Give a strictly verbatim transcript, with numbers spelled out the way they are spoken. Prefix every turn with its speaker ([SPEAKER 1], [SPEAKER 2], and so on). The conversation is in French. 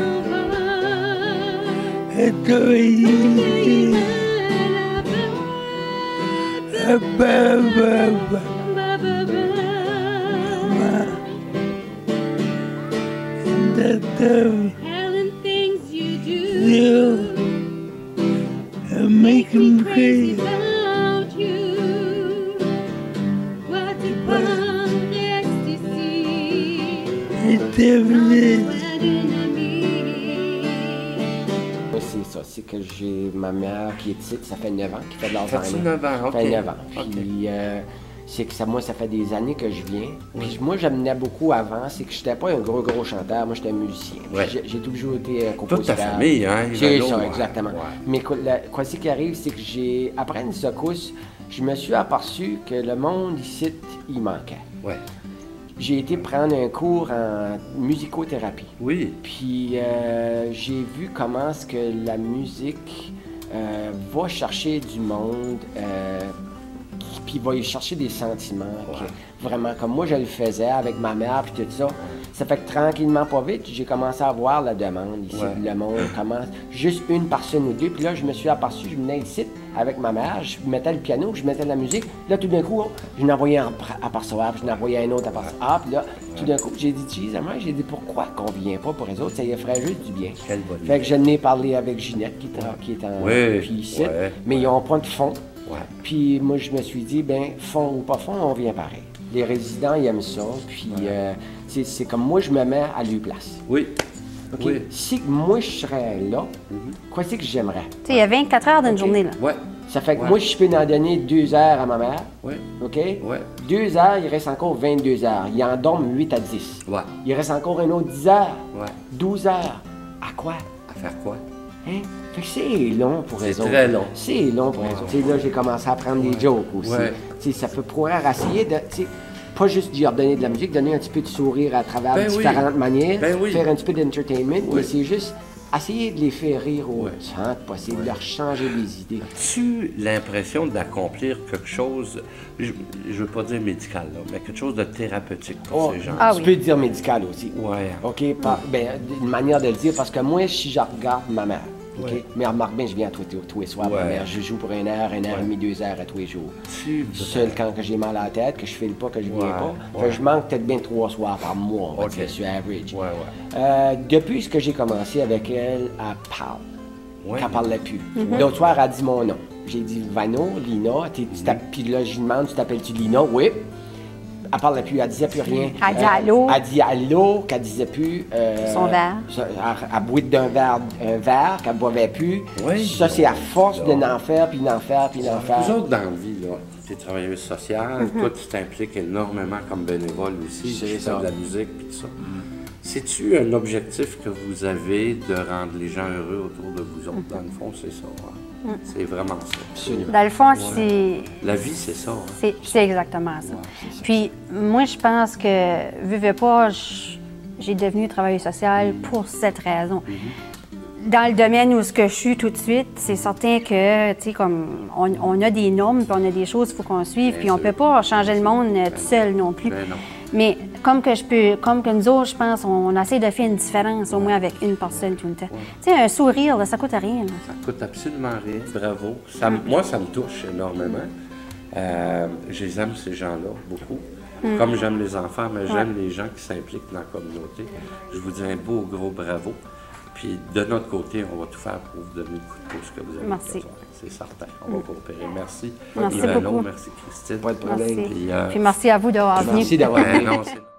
[SPEAKER 1] Telling things you do, and making me crazy about you. What a bomb ecstasy. It's everything.
[SPEAKER 2] C'est ça, c'est que j'ai ma mère qui est ici, ça fait neuf ans, qui fait de l'Alzheimer.
[SPEAKER 3] Ça fait neuf ans, ok.
[SPEAKER 2] Ça fait neuf ans.
[SPEAKER 3] Okay.
[SPEAKER 2] Puis euh, c'est que ça, moi, ça fait des années que je viens. Puis oui. Moi, j'amenais beaucoup avant, c'est que j'étais pas un gros, gros chanteur, moi, j'étais musicien.
[SPEAKER 3] Ouais.
[SPEAKER 2] J'ai toujours été euh, compositeur.
[SPEAKER 3] Toute ta famille, hein?
[SPEAKER 2] C'est ça, ouais. Exactement.
[SPEAKER 3] Ouais.
[SPEAKER 2] Mais quoi, la, quoi c'est qui arrive, c'est que j'ai, après une secousse, je me suis aperçu que le monde ici, il manquait.
[SPEAKER 3] Ouais.
[SPEAKER 2] J'ai été prendre un cours en musicothérapie.
[SPEAKER 3] Oui.
[SPEAKER 2] Puis euh, j'ai vu comment est-ce que la musique euh, va chercher du monde, euh, puis va y chercher des sentiments.
[SPEAKER 3] Ouais.
[SPEAKER 2] Que, vraiment, comme moi je le faisais avec ma mère, puis tout ça. Ça fait que tranquillement, pas vite, j'ai commencé à voir la demande ici.
[SPEAKER 3] Ouais.
[SPEAKER 2] Le monde commence, juste une personne ou deux. Puis là, je me suis aperçu, je venais ici avec ma mère, je mettais le piano, je mettais de la musique. Là, tout d'un coup, je n'envoyais un apercevoir, puis je n'envoyais un autre apercevoir. Puis là, tout d'un coup, j'ai dit, Jesus, j'ai dit, pourquoi qu'on vient pas pour les autres? Ça y ferait juste du bien.
[SPEAKER 3] Quelle bonne
[SPEAKER 2] Fait
[SPEAKER 3] idée.
[SPEAKER 2] que je n'ai parlé avec Ginette, qui est en, qui est en
[SPEAKER 3] oui,
[SPEAKER 2] puis ici,
[SPEAKER 3] ouais,
[SPEAKER 2] mais
[SPEAKER 3] ouais.
[SPEAKER 2] ils n'ont pas de fond.
[SPEAKER 3] Ouais.
[SPEAKER 2] Puis moi, je me suis dit, ben fond ou pas fond, on vient pareil. Les résidents, ils aiment ça, puis ouais. euh, c'est comme moi, je me mets à leur place.
[SPEAKER 3] Oui.
[SPEAKER 2] Okay?
[SPEAKER 3] Oui.
[SPEAKER 2] Si moi, je serais là, mm-hmm. quoi c'est que j'aimerais?
[SPEAKER 4] Tu sais, il y a vingt-quatre heures d'une okay. journée, là.
[SPEAKER 3] Ouais.
[SPEAKER 2] Ça fait que
[SPEAKER 3] ouais.
[SPEAKER 2] moi, je peux en donner deux heures à ma mère.
[SPEAKER 3] Oui.
[SPEAKER 2] OK?
[SPEAKER 3] Ouais.
[SPEAKER 2] Deux heures, il reste encore vingt-deux heures. Il en dorme huit à dix.
[SPEAKER 3] Ouais.
[SPEAKER 2] Il reste encore un autre dix heures.
[SPEAKER 3] Ouais.
[SPEAKER 2] douze heures. À quoi?
[SPEAKER 3] À faire quoi?
[SPEAKER 2] Hein? Fait que c'est long pour les autres.
[SPEAKER 3] C'est très long.
[SPEAKER 2] C'est long pour les autres. T'sais, là, j'ai commencé à prendre ouais. des jokes aussi.
[SPEAKER 3] Ouais.
[SPEAKER 2] Ça peut pouvoir essayer de... Pas juste leur donner de la musique, donner un petit peu de sourire à travers
[SPEAKER 3] ben
[SPEAKER 2] différentes
[SPEAKER 3] oui.
[SPEAKER 2] manières,
[SPEAKER 3] ben oui.
[SPEAKER 2] faire un petit peu d'entertainment,
[SPEAKER 3] oui.
[SPEAKER 2] mais c'est juste essayer de les faire rire au
[SPEAKER 3] ouais.
[SPEAKER 2] temps possible, ouais. leur changer les idées.
[SPEAKER 3] As-tu l'impression d'accomplir quelque chose, je ne veux pas dire médical, là, mais quelque chose de thérapeutique pour
[SPEAKER 2] oh,
[SPEAKER 3] ces gens?
[SPEAKER 2] Ah,
[SPEAKER 3] tu
[SPEAKER 2] oui. peux dire médical aussi.
[SPEAKER 3] Ouais.
[SPEAKER 2] OK, par, ben, une manière de le dire, parce que moi, si je regarde ma mère, OK? Ouais. Mais remarque bien, je viens tous, tous les soirs, ouais. ma mère, je joue pour une heure, une heure ouais. et demie, deux heures à tous les jours. Seul quand j'ai mal à la tête, que je file pas, que je viens ouais. pas. Ouais. Fait, je manque peut-être bien trois soirs par mois, on va okay. dire, sur average.
[SPEAKER 3] Ouais, ouais.
[SPEAKER 2] Euh, depuis que j'ai commencé avec elle, elle parle. Ouais. Qu'elle parlait plus. Mm-hmm. L'autre soir, elle a dit mon nom. J'ai dit Vano, Lina, tu mm-hmm. puis là, je lui demande, tu t'appelles-tu Lina? Oui. Elle parlait plus, elle disait plus rien.
[SPEAKER 4] Elle dit allô.
[SPEAKER 2] Elle dit allô, qu'elle disait plus. Euh,
[SPEAKER 4] Son verre.
[SPEAKER 2] Elle, elle bouait d'un verre, un verre qu'elle boivait plus. Oui, ça, c'est à force de n'en faire, puis d'en faire, puis d'en faire.
[SPEAKER 3] Vous autres, dans la vie, là, tu es travailleuse sociale, mm-hmm. toi, tu t'impliques énormément comme bénévole aussi. Tu fais de la musique, puis tout ça. Mm-hmm. C'est-tu un objectif que vous avez de rendre les gens heureux autour de vous autres? Mm-hmm. Dans le fond, c'est ça. Hein? Mm. C'est vraiment ça.
[SPEAKER 2] Absolument.
[SPEAKER 4] Dans le fond, ouais. c'est...
[SPEAKER 3] La vie, c'est ça. Hein?
[SPEAKER 4] C'est exactement ça. Ouais, ça. Puis, moi, je pense que, vu que pas, j'ai devenu travailleuse sociale mm. pour cette raison. Mm-hmm. Dans le domaine où ce que je suis tout de suite, c'est certain que, tu sais, comme, on, on a des normes, puis on a des choses qu'il faut qu'on suive, bien puis on ne peut pas changer le monde ben tout seul non plus.
[SPEAKER 3] Ben non.
[SPEAKER 4] Mais comme que je peux, comme que nous autres, je pense, on, on essaie de faire une différence, au moins avec une personne tout le temps. Ouais. Tu sais, un sourire, là, ça coûte rien. Là.
[SPEAKER 3] Ça coûte absolument rien. Bravo. Ça, mm. Moi, ça me touche énormément. Euh, je les aime, ces gens-là, beaucoup. Mm. Comme j'aime les enfants, mais j'aime ouais. les gens qui s'impliquent dans la communauté. Je vous dis un beau, gros bravo. Puis de notre côté, on va tout faire pour vous donner le coup de pouce que vous avez
[SPEAKER 4] merci.
[SPEAKER 3] C'est certain. On va coopérer. Merci.
[SPEAKER 4] Merci
[SPEAKER 3] Ivano,
[SPEAKER 4] beaucoup.
[SPEAKER 3] merci Christine.
[SPEAKER 2] Pas de problème.
[SPEAKER 4] Merci.
[SPEAKER 3] Puis, euh,
[SPEAKER 4] Puis merci à vous d'avoir venu.
[SPEAKER 2] Merci d'avoir venu.